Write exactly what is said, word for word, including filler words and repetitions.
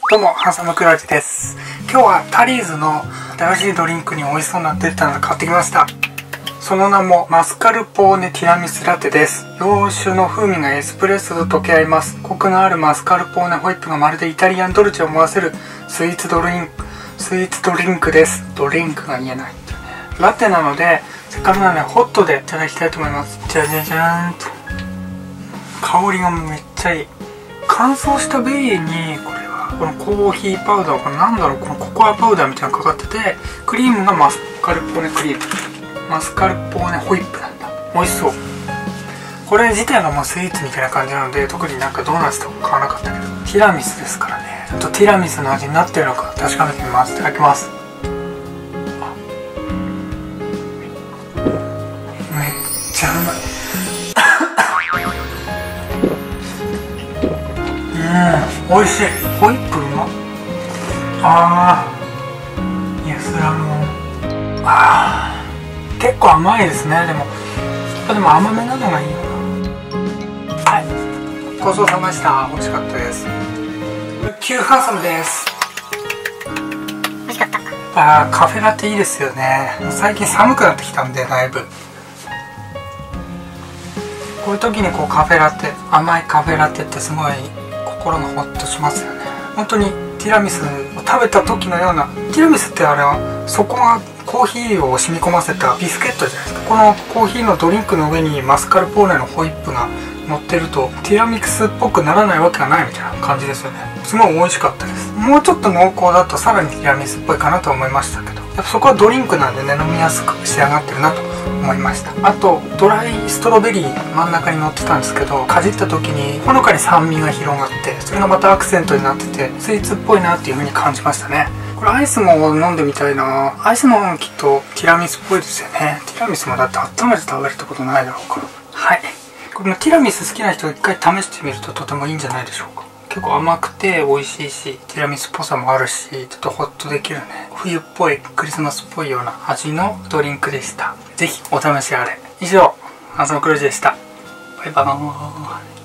どうも、ハンサムクラウジです。今日はタリーズの新しいドリンクに美味しそうになってたので買ってきました。その名もマスカルポーネティラミスラテです。洋酒の風味がエスプレッソと溶け合います。コクのあるマスカルポーネホイップがまるでイタリアンドルチェを思わせるスイーツドリンク、スイーツドリンクです。ドリンクが言えないってね。ラテなので、せっかくなのでホットでいただきたいと思います。じゃじゃじゃーんと。香りがめっちゃいい。乾燥したベリーにこれはこのコーヒーパウダー、これなんだろう、このココアパウダーみたいなのかかってて、クリームがマスカルポーネクリーム、マスカルポーネホイップなんだ。美味しそう。これ自体がもうスイーツみたいな感じなので、特になんかドーナツとか買わなかったけど、ティラミスですからね。ちょっとティラミスの味になってるのか確かめてみます。いただきます。めっちゃうまい。うん、美味しい。ホイップうまっ。あー、いや、スラムあー、結構甘いですね。でもでも甘めなのがいいよな。はい、ごちそうさまでした。美味しかったです。キューハンサムです。 美味しかった。 あー、カフェラテいいですよね。最近寒くなってきたんで、だいぶこういう時にこうカフェラテ、甘いカフェラテってすごい心がホッとしますよね。本当にティラミスを食べた時のような。ティラミスってあれはそこがコーヒーを染み込ませたビスケットじゃないですか。このコーヒーのドリンクの上にマスカルポーネのホイップが乗ってるとティラミスっぽくならないわけがないみたいな感じですよね。すごい美味しかったです。もうちょっと濃厚だとさらにティラミスっぽいかなと思いましたけど、やっぱそこはドリンクなんでね、飲みやすく仕上がってるなと思いました。あとドライストロベリー真ん中に乗ってたんですけど、かじった時にほのかに酸味が広がって、それがまたアクセントになっててスイーツっぽいなっていう風に感じましたね。これアイスも飲んでみたいな。アイスの方がきっとティラミスっぽいですよね。ティラミスもだって温めて食べるってことないだろうから。はい、これもティラミス好きな人は一回試してみるととてもいいんじゃないでしょうか。結構甘くて美味しいし、ティラミスっぽさもあるし、ちょっとホッとできるね、冬っぽいクリスマスっぽいような味のドリンクでした。ぜひお試しあれ。以上、ハンサムクルージでした。バイバーイ。